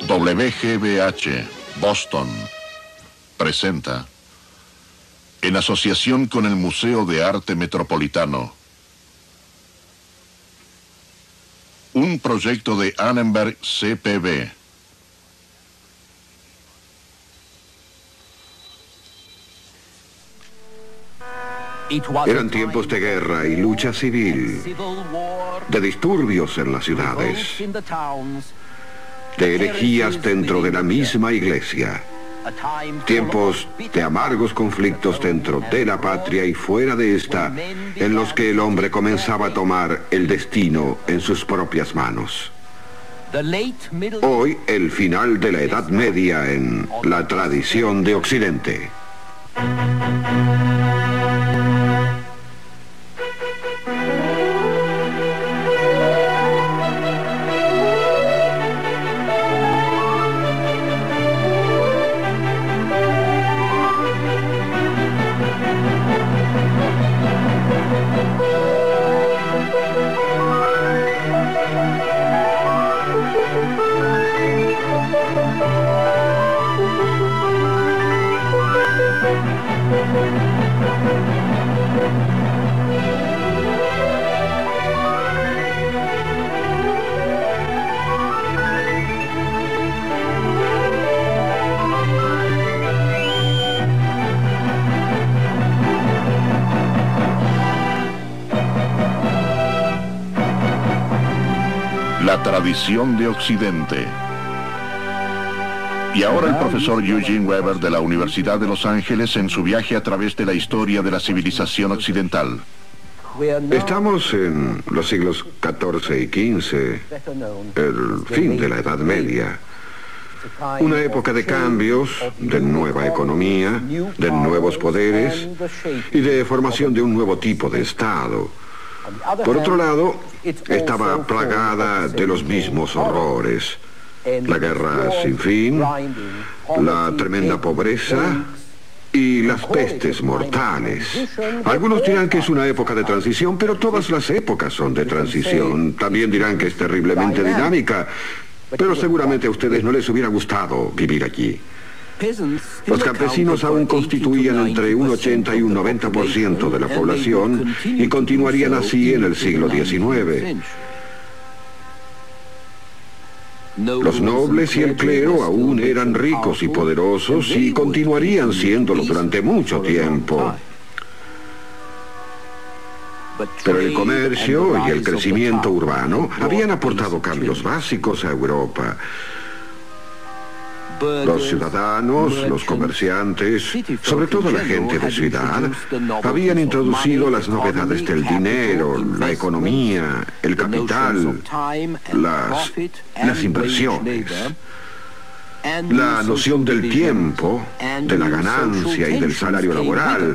WGBH, Boston, presenta, en asociación con el Museo de Arte Metropolitano, un proyecto de Annenberg CPB. Eran tiempos de guerra y lucha civil, de disturbios en las ciudades, de herejías dentro de la misma iglesia, tiempos de amargos conflictos dentro de la patria y fuera de esta, en los que el hombre comenzaba a tomar el destino en sus propias manos. Hoy, el final de la Edad Media en la tradición de Occidente. La tradición de Occidente. Y ahora el profesor Eugene Weber de la Universidad de Los Ángeles en su viaje a través de la historia de la civilización occidental. Estamos en los siglos XIV y XV, el fin de la Edad Media. Una época de cambios, de nueva economía, de nuevos poderes y de formación de un nuevo tipo de Estado. Por otro lado, estaba plagada de los mismos horrores. La guerra sin fin, la tremenda pobreza y las pestes mortales. Algunos dirán que es una época de transición, pero todas las épocas son de transición. También dirán que es terriblemente dinámica, pero seguramente a ustedes no les hubiera gustado vivir aquí. Los campesinos aún constituían entre un 80 y un 90% de la población y continuarían así en el siglo XIX. Los nobles y el clero aún eran ricos y poderosos y continuarían siéndolo durante mucho tiempo. Pero el comercio y el crecimiento urbano habían aportado cambios básicos a Europa. Los ciudadanos, los comerciantes, sobre todo la gente de ciudad, habían introducido las novedades del dinero, la economía, el capital, las inversiones, la noción del tiempo, de la ganancia y del salario laboral,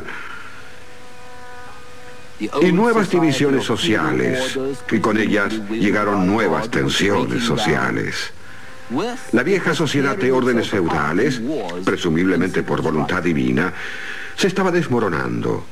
y nuevas divisiones sociales, y con ellas llegaron nuevas tensiones sociales. La vieja sociedad de órdenes feudales, presumiblemente por voluntad divina, se estaba desmoronando.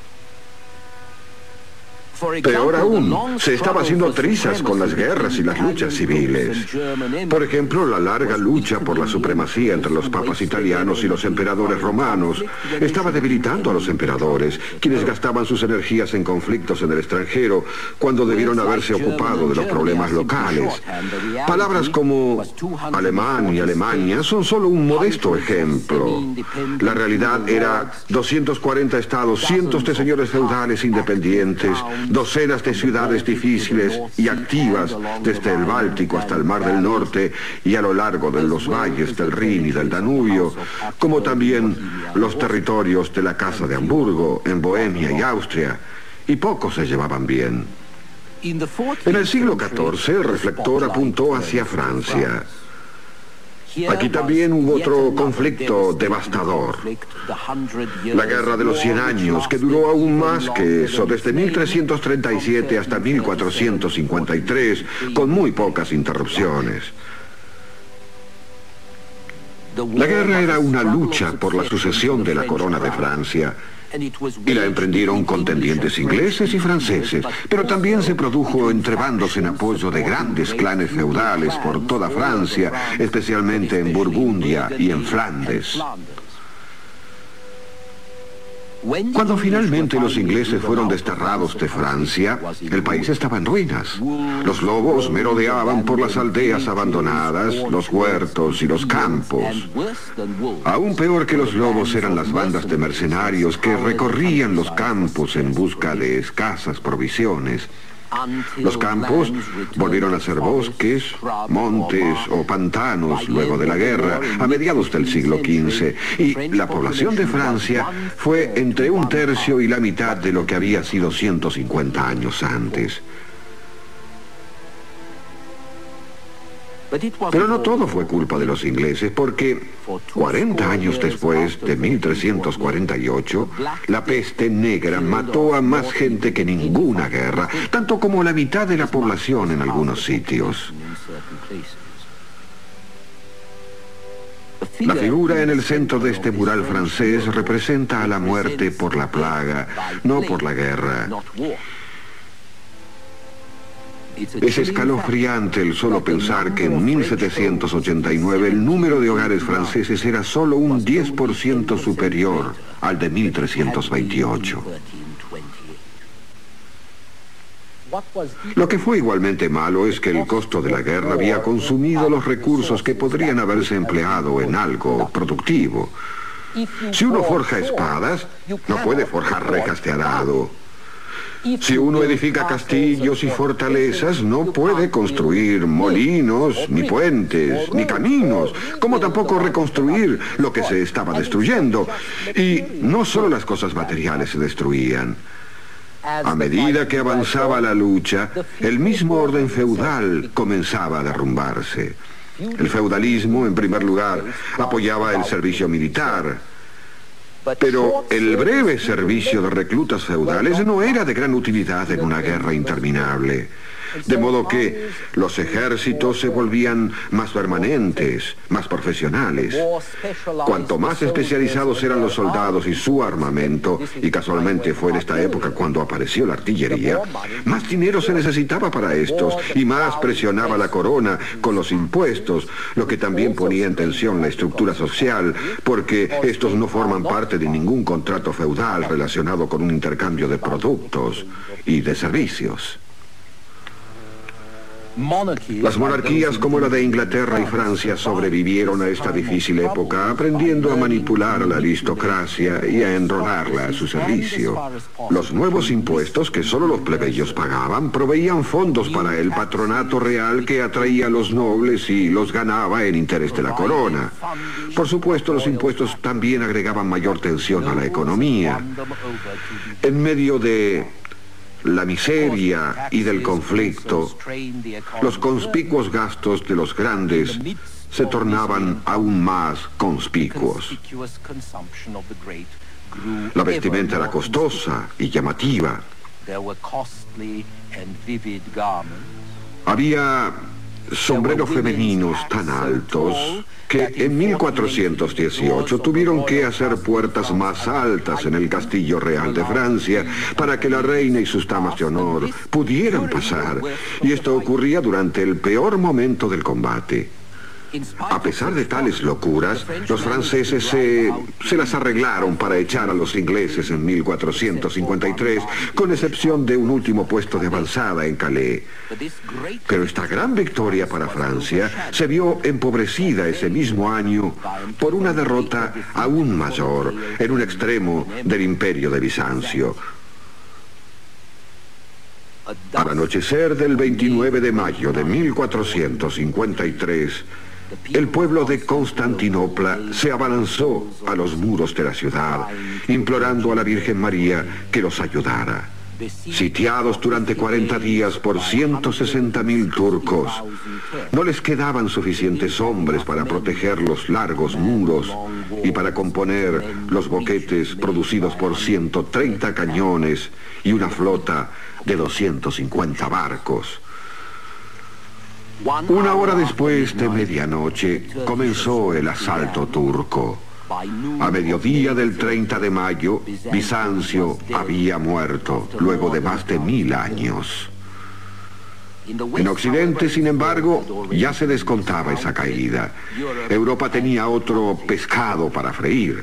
Peor aún, se estaba haciendo trizas con las guerras y las luchas civiles. Por ejemplo, la larga lucha por la supremacía entre los papas italianos y los emperadores romanos estaba debilitando a los emperadores, quienes gastaban sus energías en conflictos en el extranjero cuando debieron haberse ocupado de los problemas locales. Palabras como alemán y Alemania son solo un modesto ejemplo. La realidad era 240 estados, cientos de señores feudales independientes, docenas de ciudades difíciles y activas desde el Báltico hasta el Mar del Norte y a lo largo de los valles del Rin y del Danubio, como también los territorios de la Casa de Hamburgo, en Bohemia y Austria, y pocos se llevaban bien. En el siglo XIV el reflector apuntó hacia Francia. Aquí también hubo otro conflicto devastador. La Guerra de los 100 Años, que duró aún más que eso, desde 1337 hasta 1453, con muy pocas interrupciones. La guerra era una lucha por la sucesión de la corona de Francia Y la emprendieron contendientes ingleses y franceses, pero también se produjo entre bandos en apoyo de grandes clanes feudales por toda Francia, especialmente en Burgundia y en Flandes. Cuando finalmente los ingleses fueron desterrados de Francia, el país estaba en ruinas. Los lobos merodeaban por las aldeas abandonadas, los huertos y los campos. Aún peor que los lobos eran las bandas de mercenarios que recorrían los campos en busca de escasas provisiones. Los campos volvieron a ser bosques, montes o pantanos luego de la guerra, a mediados del siglo XV, y la población de Francia fue entre 1/3 y la mitad de lo que había sido 150 años antes. Pero no todo fue culpa de los ingleses, porque 40 años después, de 1348, la peste negra mató a más gente que ninguna guerra, tanto como la mitad de la población en algunos sitios. La figura en el centro de este mural francés representa a la muerte por la plaga, no por la guerra. Es escalofriante el solo pensar que en 1789 el número de hogares franceses era solo un 10% superior al de 1328. Lo que fue igualmente malo es que el costo de la guerra había consumido los recursos que podrían haberse empleado en algo productivo. Si uno forja espadas, no puede forjar rejas de arado. Si uno edifica castillos y fortalezas, no puede construir molinos, ni puentes, ni caminos, como tampoco reconstruir lo que se estaba destruyendo. Y no solo las cosas materiales se destruían. A medida que avanzaba la lucha, el mismo orden feudal comenzaba a derrumbarse. El feudalismo, en primer lugar, apoyaba el servicio militar. Pero el breve servicio de reclutas feudales no era de gran utilidad en una guerra interminable. De modo que los ejércitos se volvían más permanentes, más profesionales. Cuanto más especializados eran los soldados y su armamento, y casualmente fue en esta época cuando apareció la artillería, más dinero se necesitaba para estos y más presionaba la corona con los impuestos, lo que también ponía en tensión la estructura social, porque estos no forman parte de ningún contrato feudal relacionado con un intercambio de productos y de servicios. Las monarquías como la de Inglaterra y Francia sobrevivieron a esta difícil época, aprendiendo a manipular a la aristocracia y a enrolarla a su servicio. Los nuevos impuestos que solo los plebeyos pagaban proveían fondos para el patronato real que atraía a los nobles y los ganaba en interés de la corona. Por supuesto, los impuestos también agregaban mayor tensión a la economía. En medio de la miseria y del conflicto, los conspicuos gastos de los grandes se tornaban aún más conspicuos. La vestimenta era costosa y llamativa. Había sombreros femeninos tan altos que en 1418 tuvieron que hacer puertas más altas en el Castillo Real de Francia para que la reina y sus damas de honor pudieran pasar. Y esto ocurría durante el peor momento del combate. A pesar de tales locuras, los franceses se las arreglaron para echar a los ingleses en 1453, con excepción de un último puesto de avanzada en Calais. Pero esta gran victoria para Francia se vio empobrecida ese mismo año por una derrota aún mayor en un extremo del Imperio de Bizancio. Al anochecer del 29 de mayo de 1453, el pueblo de Constantinopla se abalanzó a los muros de la ciudad, implorando a la Virgen María que los ayudara. Sitiados durante 40 días por 160.000 turcos, no les quedaban suficientes hombres para proteger los largos muros y para componer los boquetes producidos por 130 cañones y una flota de 250 barcos. Una hora después de medianoche comenzó el asalto turco. A mediodía del 30 de mayo, Bizancio había muerto, luego de más de 1000 años. En Occidente, sin embargo, ya se descontaba esa caída. Europa tenía otro pescado para freír.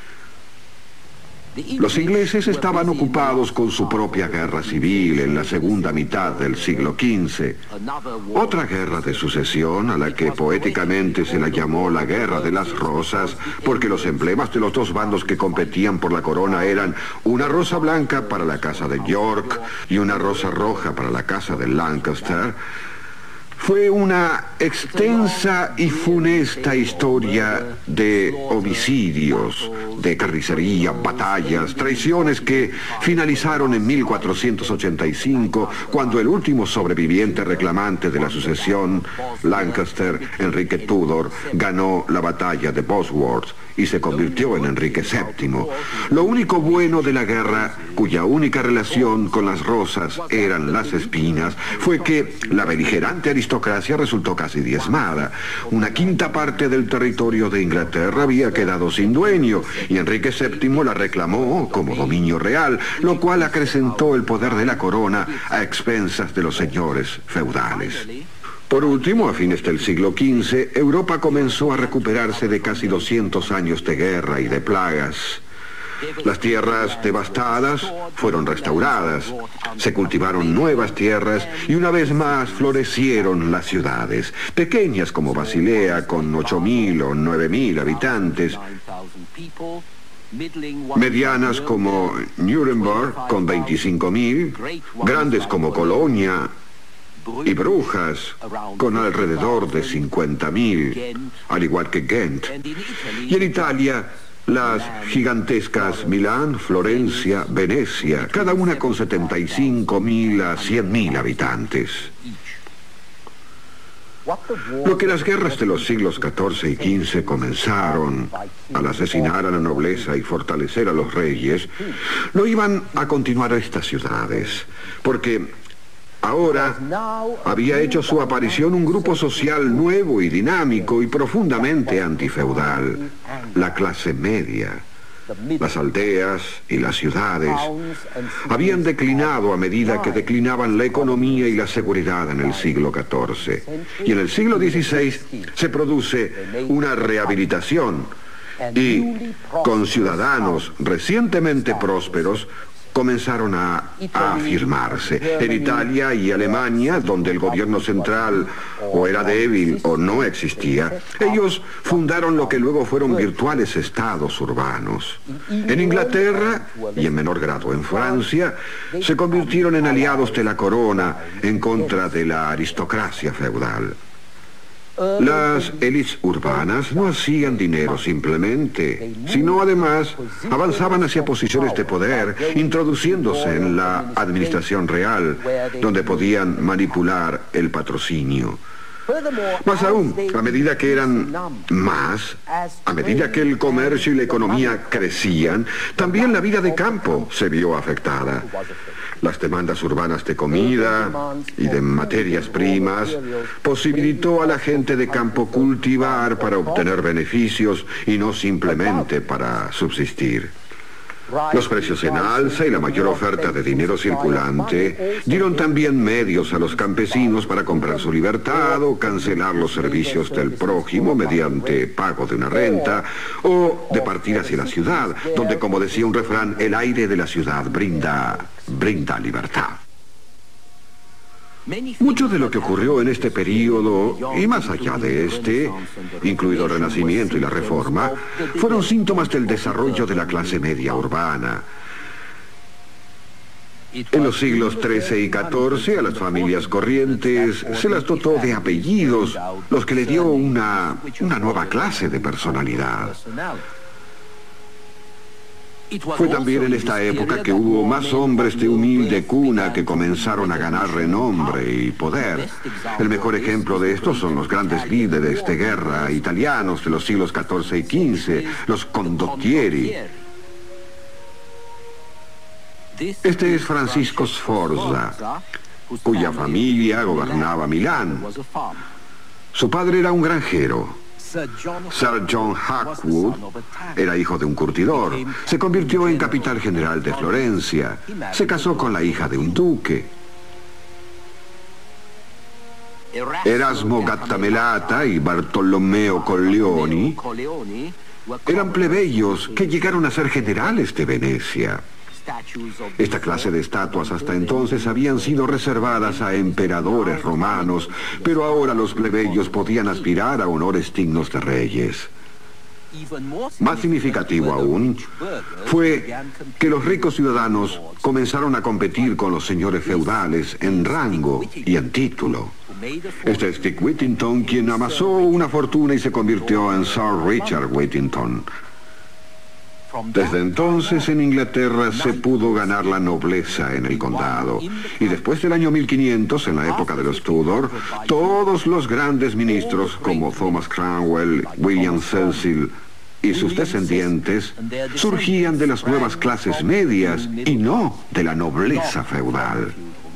Los ingleses estaban ocupados con su propia guerra civil en la segunda mitad del siglo XV. Otra guerra de sucesión, a la que poéticamente se la llamó la Guerra de las Rosas, porque los emblemas de los dos bandos que competían por la corona eran una rosa blanca para la casa de York y una rosa roja para la casa de Lancaster. Fue una extensa y funesta historia de homicidios, de carnicería, batallas, traiciones que finalizaron en 1485, cuando el último sobreviviente reclamante de la sucesión, Lancaster, Enrique Tudor, ganó la batalla de Bosworth y se convirtió en Enrique VII. Lo único bueno de la guerra, cuya única relación con las rosas eran las espinas, fue que la beligerante aristocracia resultó casi diezmada. Una quinta parte del territorio de Inglaterra había quedado sin dueño y Enrique VII la reclamó como dominio real, lo cual acrecentó el poder de la corona a expensas de los señores feudales. Por último, a fines del siglo XV, Europa comenzó a recuperarse de casi 200 años de guerra y de plagas. Las tierras devastadas fueron restauradas, se cultivaron nuevas tierras y una vez más florecieron las ciudades, pequeñas como Basilea con 8.000 o 9.000 habitantes, medianas como Nuremberg con 25.000, grandes como Colonia y Brujas con alrededor de 50.000, al igual que Ghent. Y en Italia, las gigantescas Milán, Florencia, Venecia, cada una con 75.000 a 100.000 habitantes. Lo que las guerras de los siglos XIV y XV comenzaron al asesinar a la nobleza y fortalecer a los reyes, lo iban a continuar a estas ciudades, porque ahora había hecho su aparición un grupo social nuevo y dinámico y profundamente antifeudal, la clase media. Las aldeas y las ciudades habían declinado a medida que declinaban la economía y la seguridad en el siglo XIV. Y en el siglo XVI se produce una rehabilitación y con ciudadanos recientemente prósperos comenzaron a afirmarse. En Italia y Alemania, donde el gobierno central o era débil o no existía, ellos fundaron lo que luego fueron virtuales estados urbanos. En Inglaterra, y en menor grado en Francia, se convirtieron en aliados de la corona en contra de la aristocracia feudal. Las élites urbanas no hacían dinero simplemente, sino además avanzaban hacia posiciones de poder, introduciéndose en la administración real, donde podían manipular el patrocinio. Más aún, a medida que eran más, a medida que el comercio y la economía crecían, también la vida de campo se vio afectada. Las demandas urbanas de comida y de materias primas posibilitó a la gente de campo cultivar para obtener beneficios y no simplemente para subsistir. Los precios en alza y la mayor oferta de dinero circulante dieron también medios a los campesinos para comprar su libertad o cancelar los servicios del prójimo mediante pago de una renta o de partir hacia la ciudad, donde, como decía un refrán, el aire de la ciudad brinda libertad. Mucho de lo que ocurrió en este período, y más allá de este, incluido el Renacimiento y la Reforma, fueron síntomas del desarrollo de la clase media urbana. En los siglos XIII y XIV, a las familias corrientes se las dotó de apellidos, los que le dio una nueva clase de personalidad. Fue también en esta época que hubo más hombres de humilde cuna que comenzaron a ganar renombre y poder. El mejor ejemplo de esto son los grandes líderes de guerra italianos de los siglos XIV y XV, los condottieri. Este es Francisco Sforza, cuya familia gobernaba Milán. Su padre era un granjero. Sir John Hackwood era hijo de un curtidor. Se convirtió en capitán general de Florencia. Se casó con la hija de un duque. Erasmo Gattamelata y Bartolomeo Colleoni eran plebeyos que llegaron a ser generales de Venecia. Esta clase de estatuas hasta entonces habían sido reservadas a emperadores romanos, pero ahora los plebeyos podían aspirar a honores dignos de reyes. Más significativo aún fue que los ricos ciudadanos comenzaron a competir con los señores feudales en rango y en título. Este es Dick Whittington, quien amasó una fortuna y se convirtió en Sir Richard Whittington. Desde entonces en Inglaterra se pudo ganar la nobleza en el condado. Y después del año 1500, en la época de los Tudor, todos los grandes ministros como Thomas Cromwell, William Cecil y sus descendientes surgían de las nuevas clases medias y no de la nobleza feudal.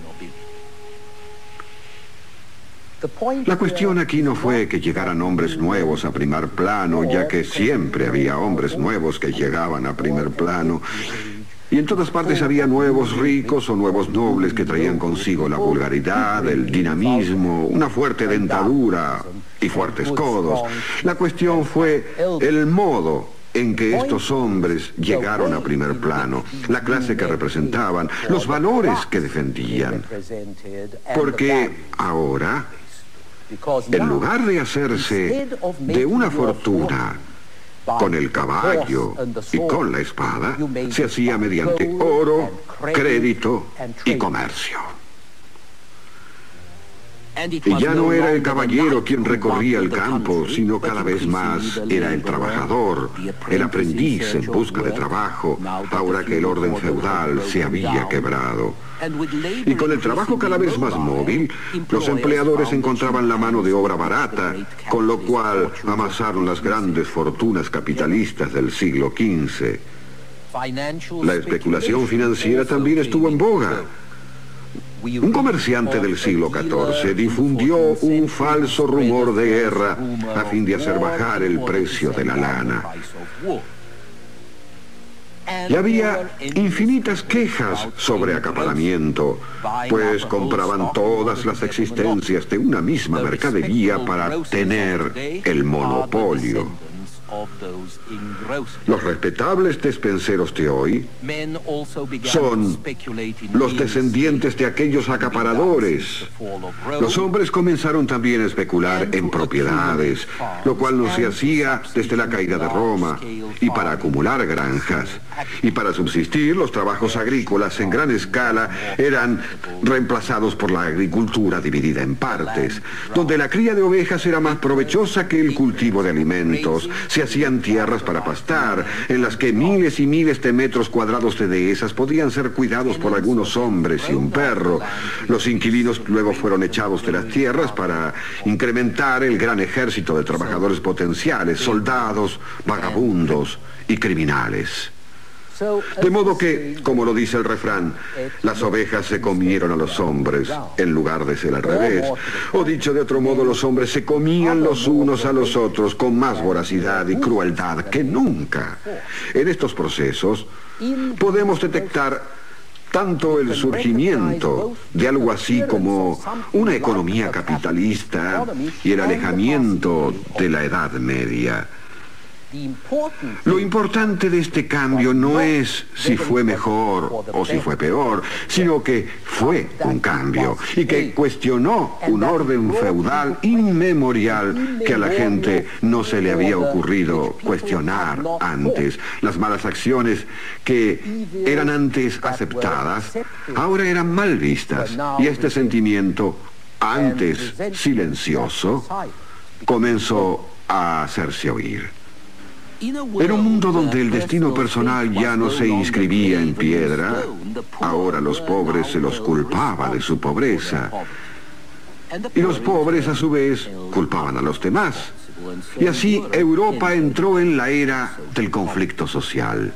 La cuestión aquí no fue que llegaran hombres nuevos a primer plano, ya que siempre había hombres nuevos que llegaban a primer plano. Y en todas partes había nuevos ricos o nuevos nobles que traían consigo la vulgaridad, el dinamismo, una fuerte dentadura y fuertes codos. La cuestión fue el modo en que estos hombres llegaron a primer plano, la clase que representaban, los valores que defendían. Porque ahora, en lugar de hacerse de una fortuna con el caballo y con la espada, se hacía mediante oro, crédito y comercio. Y ya no era el caballero quien recorría el campo, sino cada vez más era el trabajador, el aprendiz en busca de trabajo, ahora que el orden feudal se había quebrado. Y con el trabajo cada vez más móvil, los empleadores encontraban la mano de obra barata, con lo cual amasaron las grandes fortunas capitalistas del siglo XV. La especulación financiera también estuvo en boga. Un comerciante del siglo XIV difundió un falso rumor de guerra a fin de hacer bajar el precio de la lana. Y había infinitas quejas sobre acaparamiento, pues compraban todas las existencias de una misma mercadería para tener el monopolio. Los respetables despenseros de hoy son los descendientes de aquellos acaparadores. Los hombres comenzaron también a especular en propiedades, lo cual no se hacía desde la caída de Roma, y para acumular granjas. Y para subsistir, los trabajos agrícolas en gran escala eran reemplazados por la agricultura dividida en partes, donde la cría de ovejas era más provechosa que el cultivo de alimentos. Se hacían tierras para pastar, en las que miles y miles de metros cuadrados de dehesas podían ser cuidados por algunos hombres y un perro. Los inquilinos luego fueron echados de las tierras para incrementar el gran ejército de trabajadores potenciales, soldados, vagabundos y criminales. De modo que, como lo dice el refrán, las ovejas se comieron a los hombres en lugar de ser al revés. O dicho de otro modo, los hombres se comían los unos a los otros con más voracidad y crueldad que nunca. En estos procesos podemos detectar tanto el surgimiento de algo así como una economía capitalista y el alejamiento de la Edad Media. Lo importante de este cambio no es si fue mejor o si fue peor, sino que fue un cambio y que cuestionó un orden feudal inmemorial que a la gente no se le había ocurrido cuestionar antes. Las malas acciones que eran antes aceptadas, ahora eran mal vistas, y este sentimiento, antes silencioso, comenzó a hacerse oír. En un mundo donde el destino personal ya no se inscribía en piedra, ahora los pobres se los culpaba de su pobreza. Y los pobres, a su vez, culpaban a los demás. Y así Europa entró en la era del conflicto social.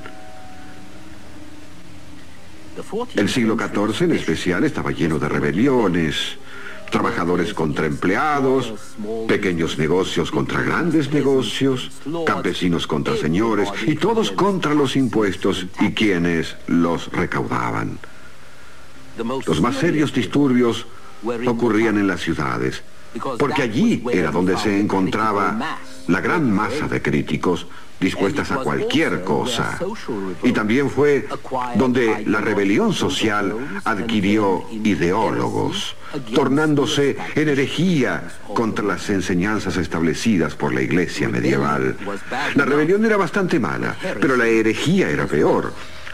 El siglo XIV, en especial, estaba lleno de rebeliones. trabajadores contra empleados, pequeños negocios contra grandes negocios, campesinos contra señores, y todos contra los impuestos y quienes los recaudaban. Los más serios disturbios ocurrían en las ciudades, porque allí era donde se encontraba la gran masa de críticos dispuestas a cualquier cosa. Y también fue donde la rebelión social adquirió ideólogos, tornándose en herejía contra las enseñanzas establecidas por la Iglesia medieval. La rebelión era bastante mala, pero la herejía era peor.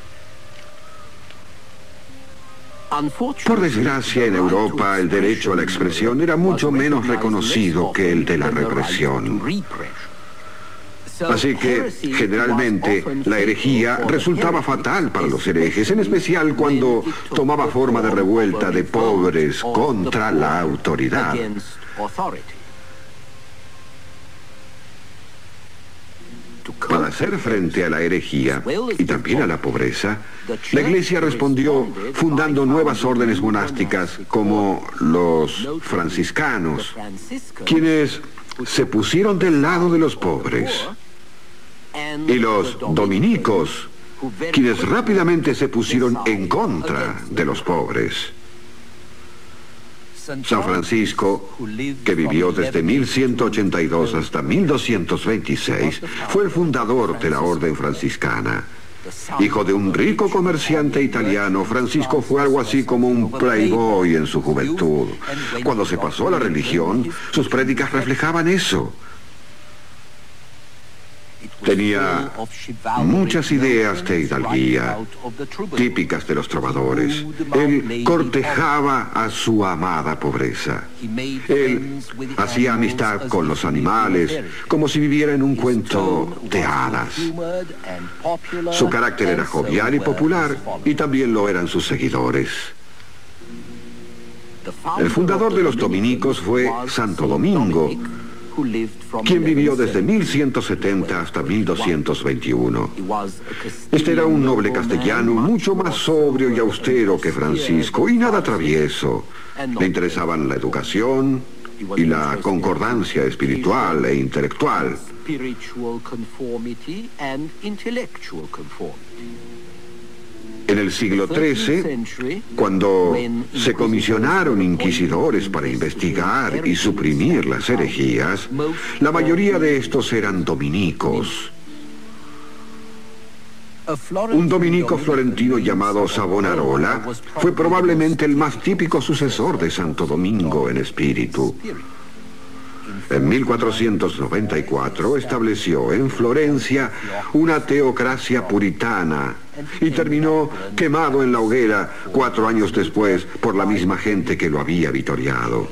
Por desgracia, en Europa el derecho a la expresión era mucho menos reconocido que el de la represión. Así que, generalmente, la herejía resultaba fatal para los herejes, en especial cuando tomaba forma de revuelta de pobres contra la autoridad. Para hacer frente a la herejía y también a la pobreza, la Iglesia respondió fundando nuevas órdenes monásticas como los franciscanos, quienes se pusieron del lado de los pobres, y los dominicos, quienes rápidamente se pusieron en contra de los pobres. San Francisco, que vivió desde 1182 hasta 1226, fue el fundador de la orden franciscana. Hijo de un rico comerciante italiano, Francisco fue algo así como un playboy en su juventud. Cuando se pasó a la religión, sus prédicas reflejaban eso. Tenía muchas ideas de hidalguía, típicas de los trovadores. Él cortejaba a su amada pobreza. Él hacía amistad con los animales, como si viviera en un cuento de hadas. Su carácter era jovial y popular, y también lo eran sus seguidores. El fundador de los dominicos fue Santo Domingo, quien vivió desde 1170 hasta 1221. Este era un noble castellano mucho más sobrio y austero que Francisco, y nada travieso. Le interesaban la educación y la concordancia espiritual e intelectual. En el siglo XIII, cuando se comisionaron inquisidores para investigar y suprimir las herejías, la mayoría de estos eran dominicos. Un dominico florentino llamado Savonarola fue probablemente el más típico sucesor de Santo Domingo en espíritu. En 1494 estableció en Florencia una teocracia puritana y terminó quemado en la hoguera 4 años después por la misma gente que lo había vitoreado.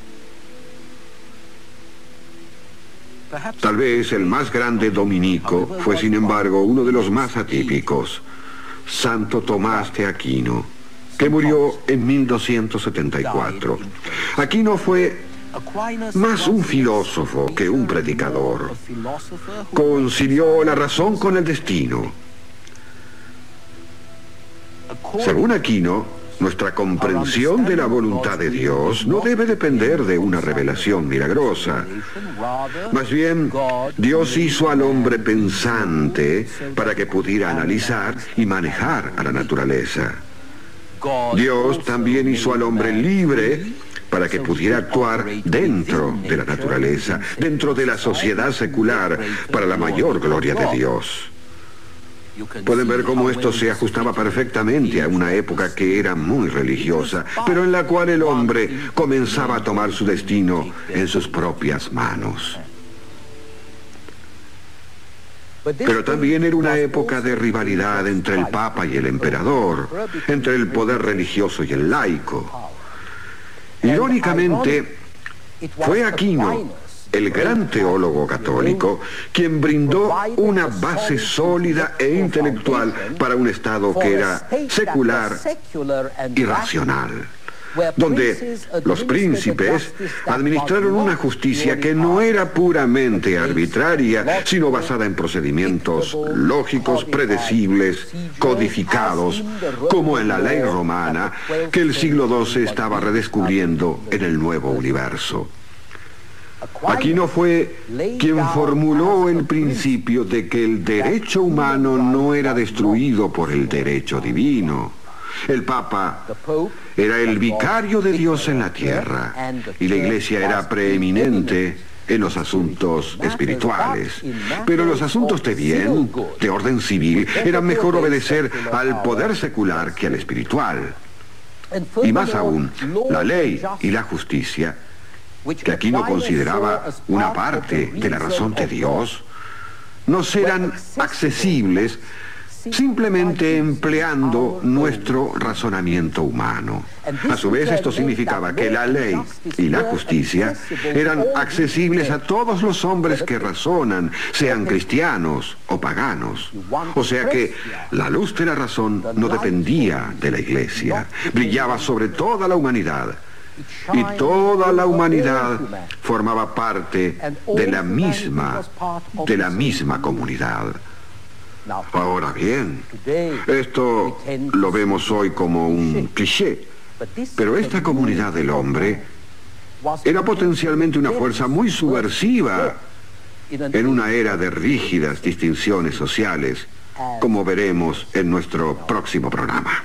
Tal vez el más grande dominico fue, sin embargo, uno de los más atípicos, Santo Tomás de Aquino, que murió en 1274. Aquino fue más un filósofo que un predicador. Concilió la razón con el destino. Según Aquino, nuestra comprensión de la voluntad de Dios no debe depender de una revelación milagrosa. Más bien, Dios hizo al hombre pensante para que pudiera analizar y manejar a la naturaleza. Dios también hizo al hombre libre para que pudiera actuar dentro de la naturaleza, dentro de la sociedad secular, para la mayor gloria de Dios. Pueden ver cómo esto se ajustaba perfectamente a una época que era muy religiosa, pero en la cual el hombre comenzaba a tomar su destino en sus propias manos. Pero también era una época de rivalidad entre el Papa y el Emperador, entre el poder religioso y el laico. Irónicamente, fue Aquino, el gran teólogo católico, quien brindó una base sólida e intelectual para un Estado que era secular y racional. donde los príncipes administraron una justicia que no era puramente arbitraria, sino basada en procedimientos lógicos, predecibles, codificados, como en la ley romana que el siglo XII estaba redescubriendo en el nuevo universo. Aquino fue quien formuló el principio de que el derecho humano no era destruido por el derecho divino. El Papa era el vicario de Dios en la tierra y la Iglesia era preeminente en los asuntos espirituales. Pero en los asuntos de bien, de orden civil, era mejor obedecer al poder secular que al espiritual. Y más aún, la ley y la justicia, que Aquino consideraba una parte de la razón de Dios, no serán accesibles simplemente empleando nuestro razonamiento humano. A su vez, esto significaba que la ley y la justicia eran accesibles a todos los hombres que razonan, sean cristianos o paganos. O sea que la luz de la razón no dependía de la Iglesia, brillaba sobre toda la humanidad. Y toda la humanidad formaba parte de la misma comunidad. Ahora bien, esto lo vemos hoy como un cliché, pero esta comunidad del hombre era potencialmente una fuerza muy subversiva en una era de rígidas distinciones sociales, como veremos en nuestro próximo programa.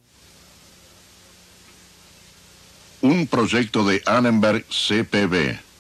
Un proyecto de Annenberg CPB.